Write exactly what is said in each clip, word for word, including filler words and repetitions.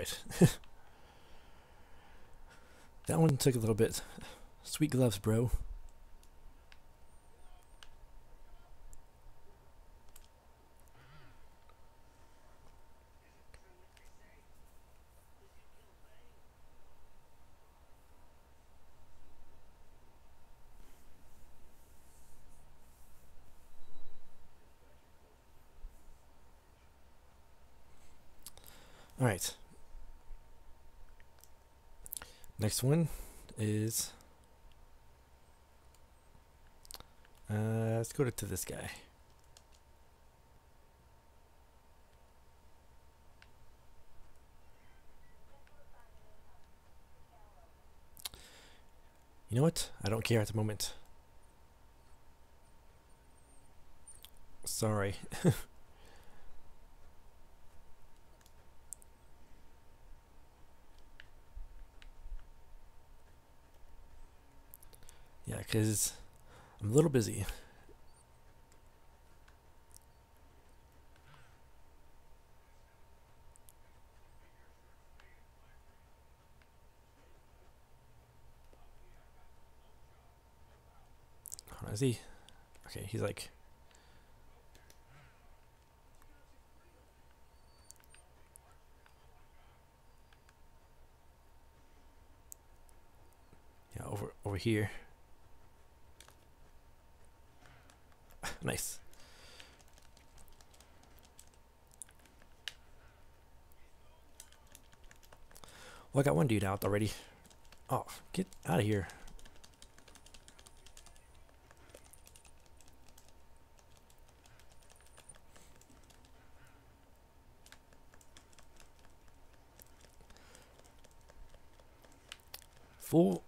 Alright. That one took a little bit. Sweet gloves, bro. Alright. Next one is... Uh, let's go to, to this guy. You know what? I don't care at the moment. Sorry. Yeah, because I'm a little busy. Hold on, is he? Okay, he's like... Yeah, over, over here. Nice. Well, I got one dude out already. Oh, get out of here. Fool.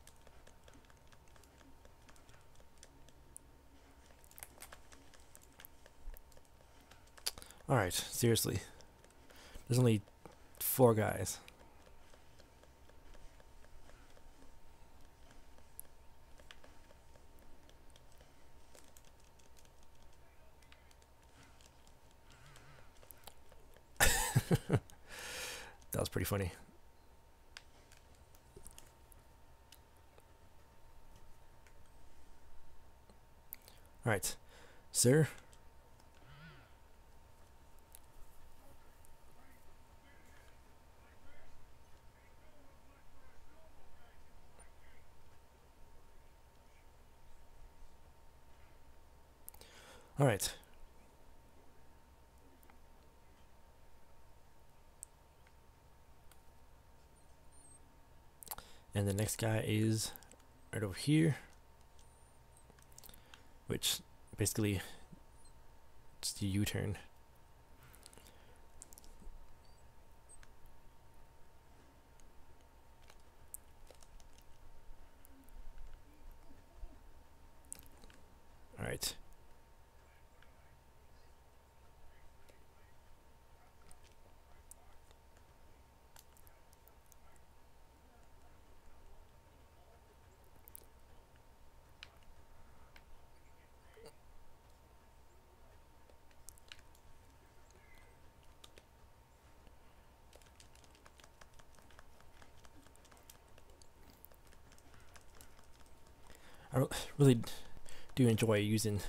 Alright, seriously. There's only four guys. That was pretty funny. Alright, sir. Alright. And the next guy is right over here, which basically it's the U-turn. All right. I really do enjoy using...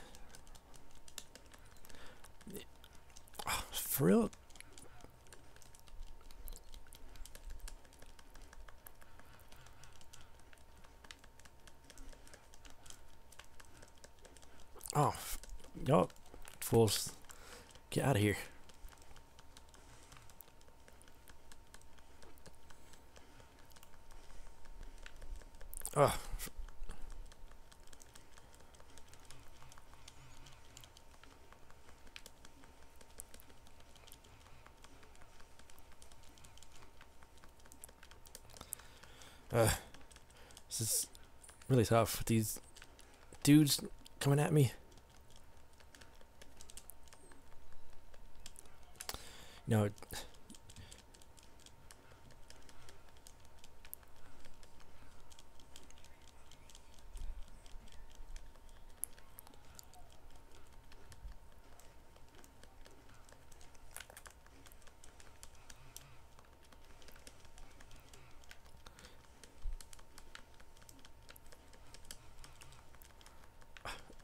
Oh, for real? Oh, y'all fools, get out of here. Oh. Uh, this is really tough. These dudes coming at me. No.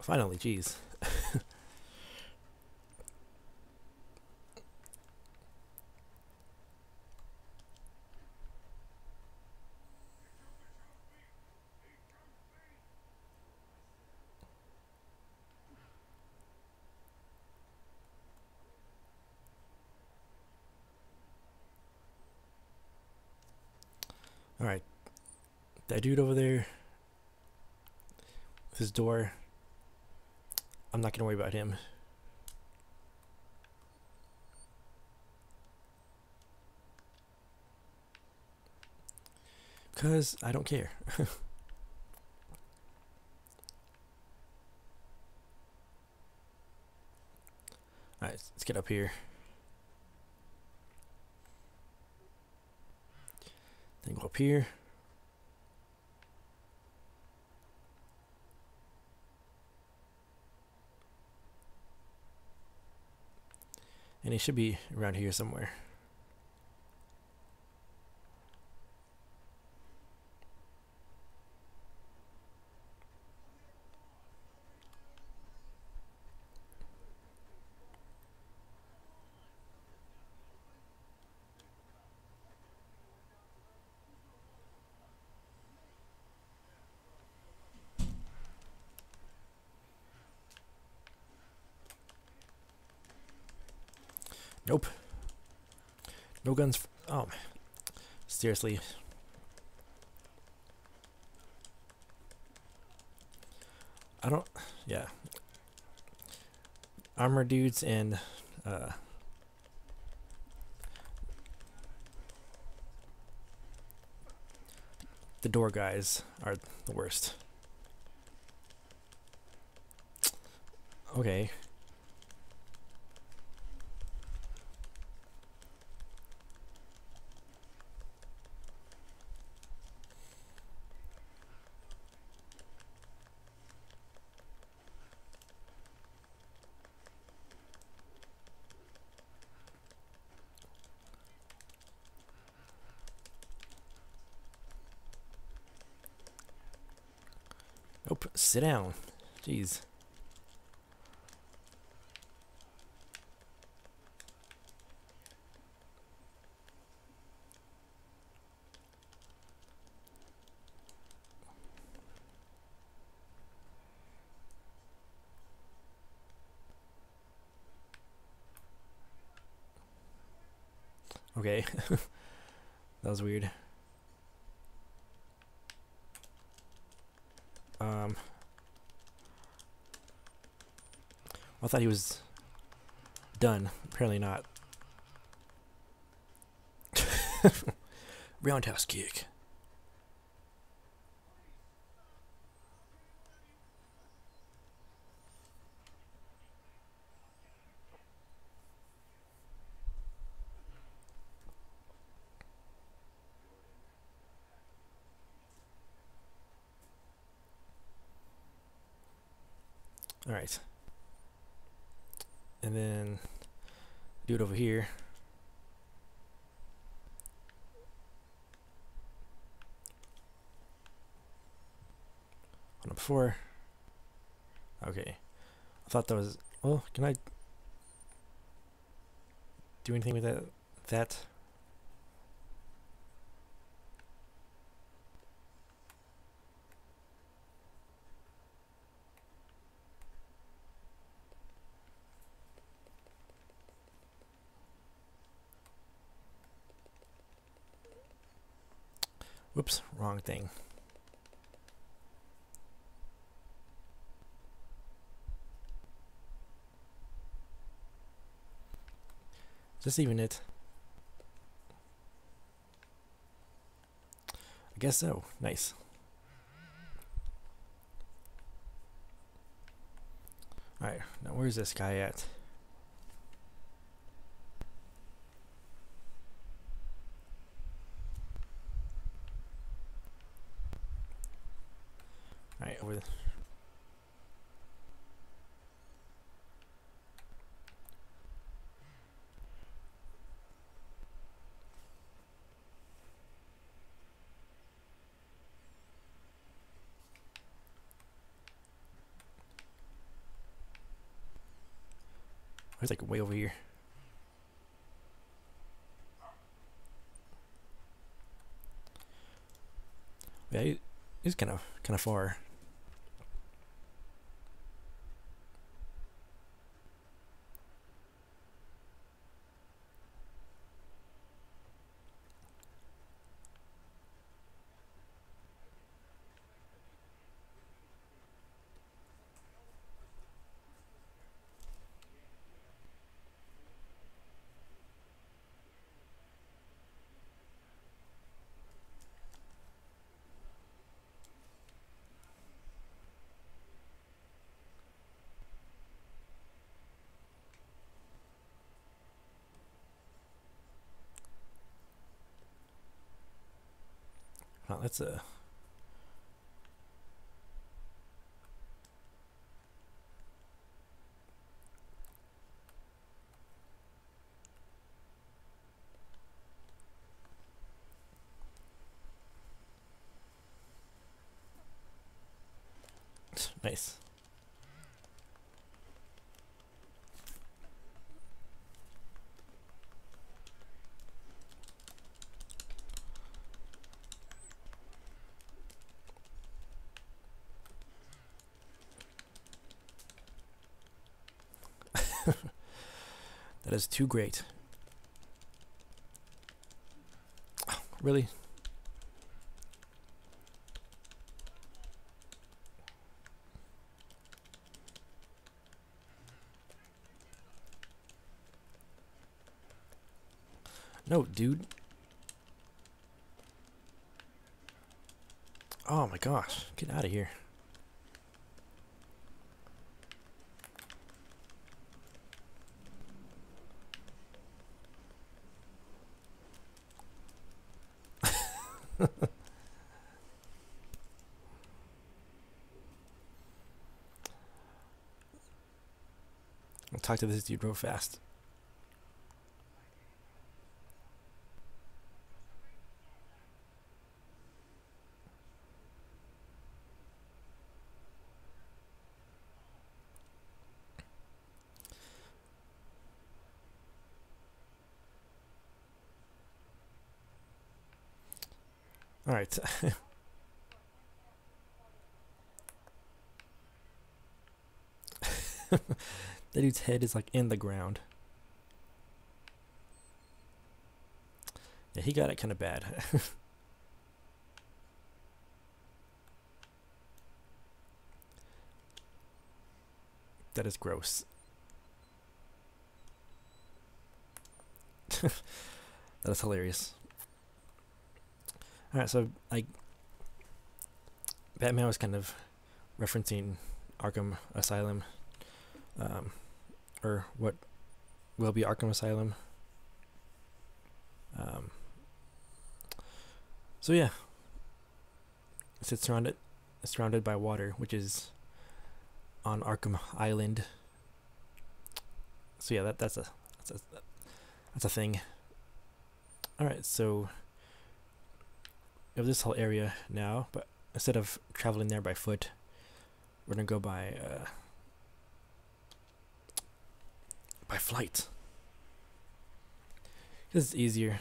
finally, jeez. Alright. That dude over there with his door, I'm not going to worry about him. Because I don't care. Alright, let's get up here. Then go up here. And he should be around here somewhere. Nope. No guns. F oh, seriously. I don't. Yeah. Armor dudes and uh, the door guys are the worst. Okay. Nope, sit down. Jeez. Okay. That was weird. Um, I thought he was done. Apparently not. Roundhouse kick. All right. And then do it over here. On before. Okay. I thought that was. Well, can I do anything with that? That. Whoops, wrong thing. Is this even it? I guess so. Nice. Alright, now where's this guy at? Alright, over there. It's like way over here. Yeah, he's kind of kind of far. Well, that's a nice. That is too great. Oh, really? No, dude. Oh my gosh. Get out of here. I'll talk to this dude real fast. All right. That dude's head is like in the ground. Yeah, he got it kind of bad. That is gross. That is hilarious. Alright, so like Batman was kind of referencing Arkham Asylum, um, or what will be Arkham Asylum. Um, so yeah, it's surrounded it's surrounded by water, which is on Arkham Island. So yeah, that that's a that's a that's a thing. All right, so we have this whole area now, but instead of traveling there by foot, we're gonna go by uh, by flight. Because it's easier.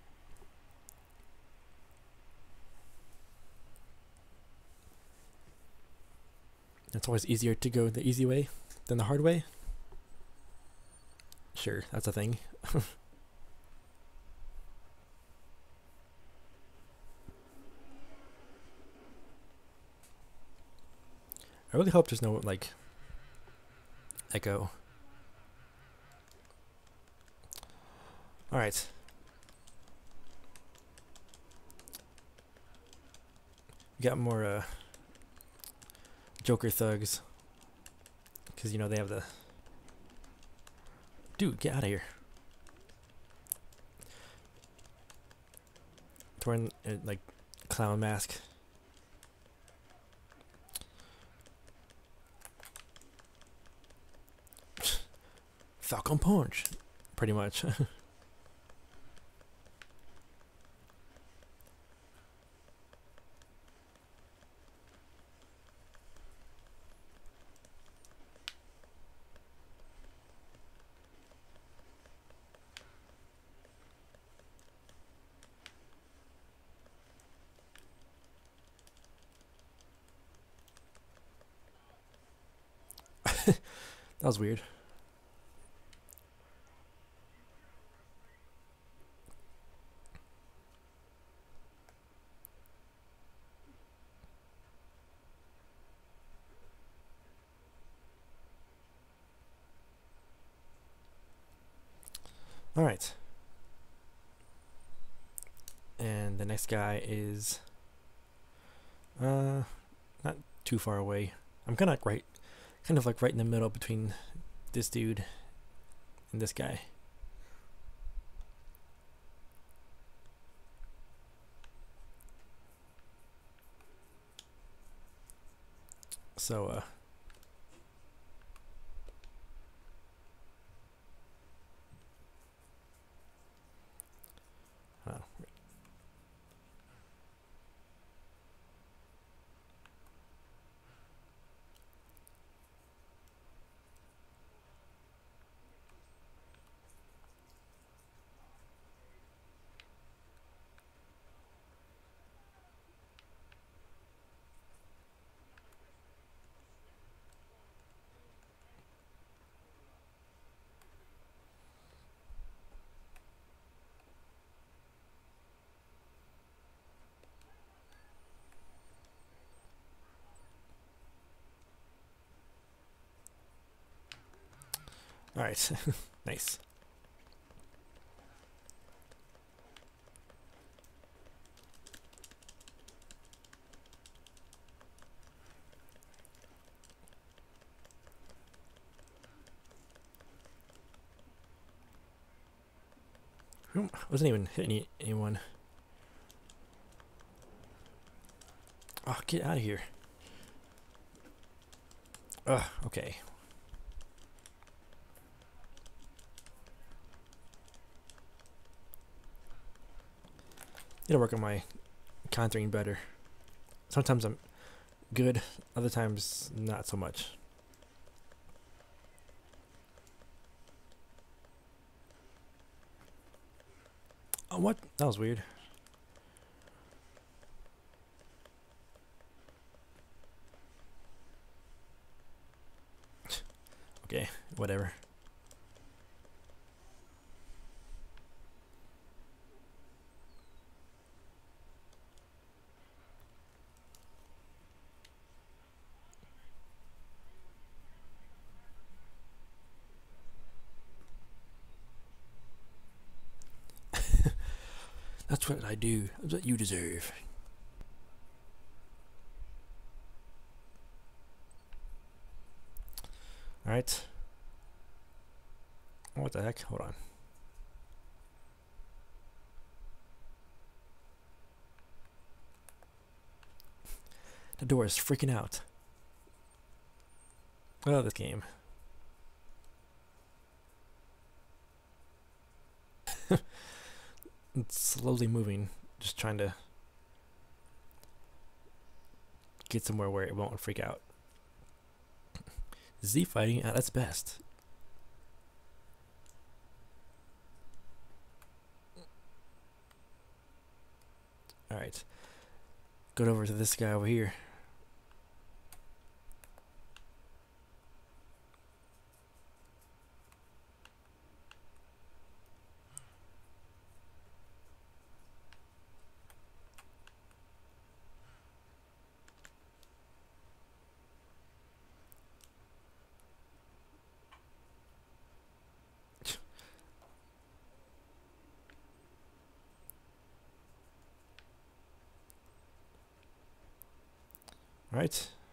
It's always easier to go the easy way than the hard way. Sure, that's a thing. I really hope there's no, like, echo. Alright. We got more, uh, Joker thugs. Because, you know, they have the... Dude, get out of here. Wearing, uh, like, clown mask. Falcon Punch, pretty much. That was weird. Alright. And the next guy is uh not too far away. I'm kinda like right kind of like right in the middle between this dude and this guy. So uh oh, alright. Nice. I wasn't even hitting any, anyone. Oh, get out of here. Ugh, okay. Need to work on my countering better. Sometimes I'm good, other times not so much. Oh, what? That was weird. Okay, whatever. That's what I do. That's what you deserve. Alright. What the heck? Hold on. The door is freaking out. Oh, this game. It's slowly moving, just trying to get somewhere where it won't freak out. Z fighting at its best. Alright. Go over to this guy over here. Alright.